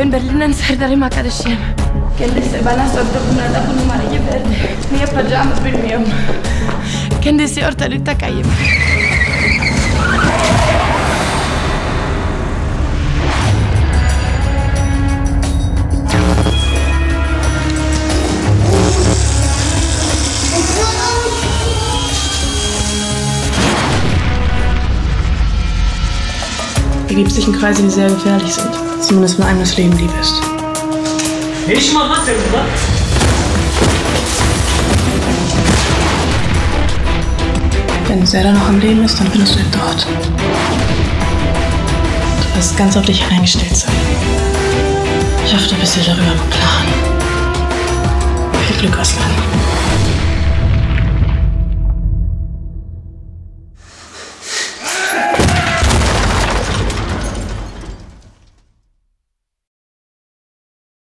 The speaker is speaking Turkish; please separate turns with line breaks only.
In Berlin non serve makarışım. Kendisi bana sordu bunlarda bu numarayı verdi. Ne yapacağımı bilmiyorum. Kendisi ortalıkta kayıp.
Begib sich in Kreise, die sehr gefährlich sind. Zumindest wenn einem das Leben lieb ist.
Ne işin var lan senin burada?
Wenn Serda noch am Leben ist, dann findest du ihn dort. Du wirst ganz auf dich eingestellt sein. Ich hoffe, du bist dir darüber im Klaren.